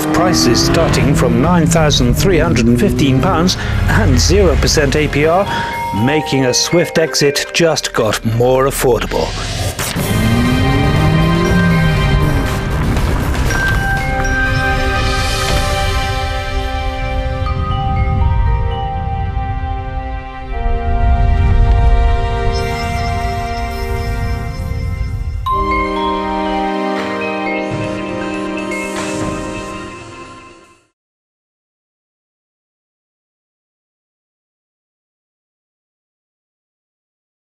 with prices starting from £9,315 and 0% APR, making a Swift exit just got more affordable.